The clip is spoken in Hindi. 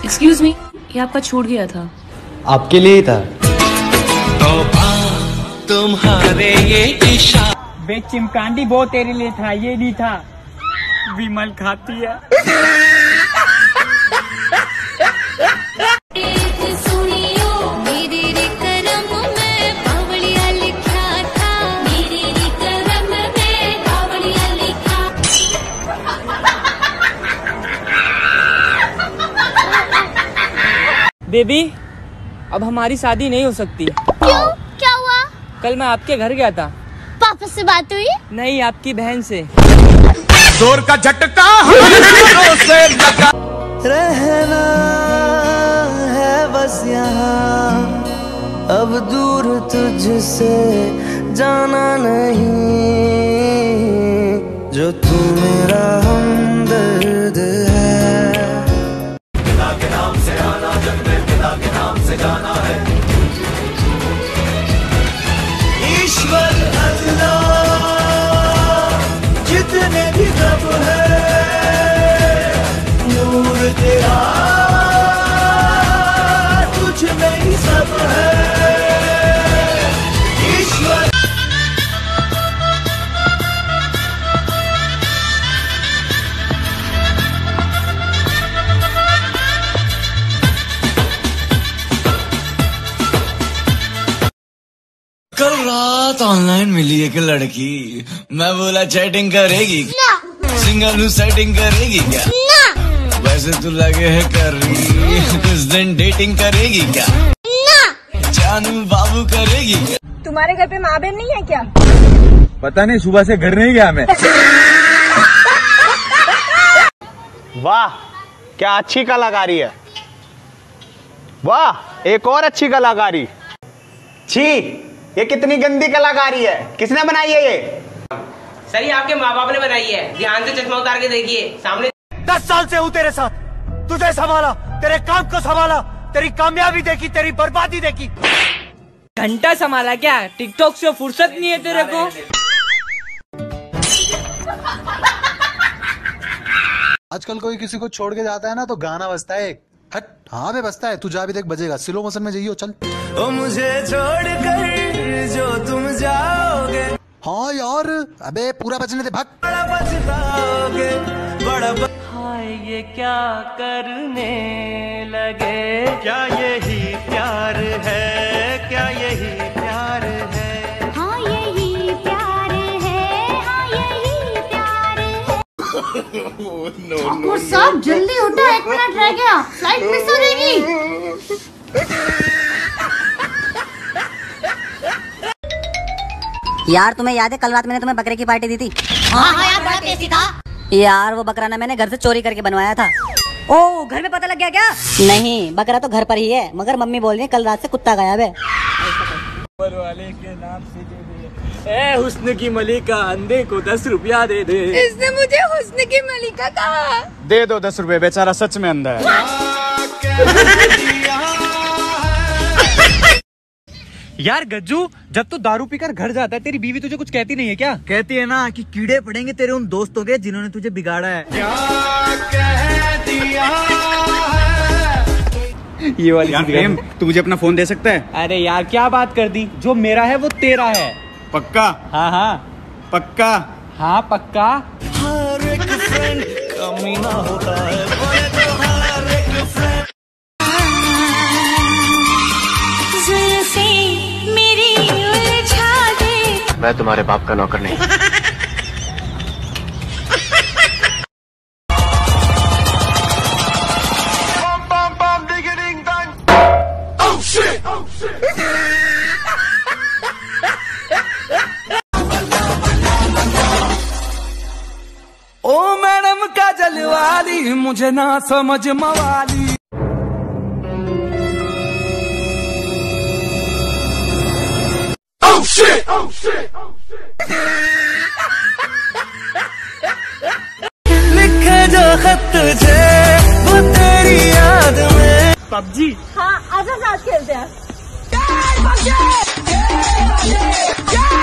एक्सक्यूज मी, ये आपका छूट गया था। आपके लिए ही था। तुम्हारे ये इशारे। बे चिमकांडी वो तेरे लिए था, ये नहीं था। विमल खाती है। बेबी, अब हमारी शादी नहीं हो सकती। क्यों? क्या हुआ? कल मैं आपके घर गया था। पापा से बात हुई? नहीं, आपकी बहन से। जोर का झटका रहना है बस यहाँ, अब दूर तुझसे जाना नहीं, जो तू मेरा हमदर्द है। पिता के नाम से आना, जग में पिता के नाम से जाना है। ईश्वर अल्लाह जितने भी रब है, नूर तेरा तुझ में ही सब है। ईश्वर कल रात ऑनलाइन मिली एक लड़की, मैं बोला चैटिंग करेगी, सिंगल सेटिंग करेगी क्या? ना। वैसे तू लगे है कर रही, उस दिन डेटिंग करेगी क्या? ना। जानू बाबू करेगी क्या? तुम्हारे घर पे माँ बहन नहीं है क्या? पता नहीं, सुबह से घर नहीं गया मैं। वाह, क्या अच्छी कलाकारी है। वाह, एक और अच्छी कलाकारी। छी, ये कितनी गंदी कलाकारी है, किसने बनाई है ये? सर, ये आपके माँ बाप ने बनाई है। ध्यान से चश्मा उतार के देखिए सामने। 10 साल से हूँ तेरे साथ, तुझे संभाला, तेरे काम को संभाला, तेरी कामयाबी देखी, तेरी बर्बादी देखी। घंटा संभाला क्या? टिकटॉक से फुर्सत नहीं है तेरे को? आजकल कोई किसी को छोड़ के जाता है ना तो गाना बजता है। हट, हाँ बे बजता है, तू जा भी देख, बजेगा। स्लो मोशन में जाइयो, चल। ओ मुझे छोड़ कर जो तुम जाओगे। हाँ यार, अबे पूरा बजने दे, भाग। बड़ा बचताओगे, हाय ये क्या करने लगे, क्या यही प्यार है, क्या यही प्यार है। हाँ यही प्यार है, हाँ यही प्यार है। ठाकुर साहब जल्दी उठो, 1 मिनट रह गया, फ्लाइट मिस हो जाएगी। यार तुम्हें याद है कल रात मैंने तुम्हें बकरे की पार्टी दी थी? हाँ यार, बड़ा टेस्टी था। यार वो बकरा ना मैंने घर से चोरी करके बनवाया था। ओ, घर में पता लग गया क्या? नहीं, बकरा तो घर पर ही है, मगर मम्मी बोल रही है कल रात से कुत्ता गायब है। ऊपर वाले के नाम से दे दे। ए हुस्न की मलिका, अंधे को 10 रुपया दे दे। इसने मुझे हुस्न की मलिका कहा। दे दो 10 रुपए, बेचारा सच में अंधा है। यार गज्जू, जब तू दारू पीकर घर जाता है तेरी बीवी तुझे कुछ कहती नहीं है क्या? कहती है ना कि कीड़े पड़ेंगे तेरे उन दोस्तों के जिन्होंने तुझे बिगाड़ा है। क्या कह दिया है? ये वाली यार प्रेम, तू मुझे अपना फोन दे सकता है? अरे यार क्या बात कर दी, जो मेरा है वो तेरा है। पक्का? हाँ हाँ पक्का? हाँ पक्का। हर एक फ्रेंड कमीना होता है, बोले तो हर एक फ्रेंड। मैं तुम्हारे बाप का नौकर नहीं। ओ मैडम काजल वाली, मुझे ना समझ मवाली। लिखे जो खत तुझे वो तेरी याद में। पबजी? हाँ, आजा साथ खेलते हैं।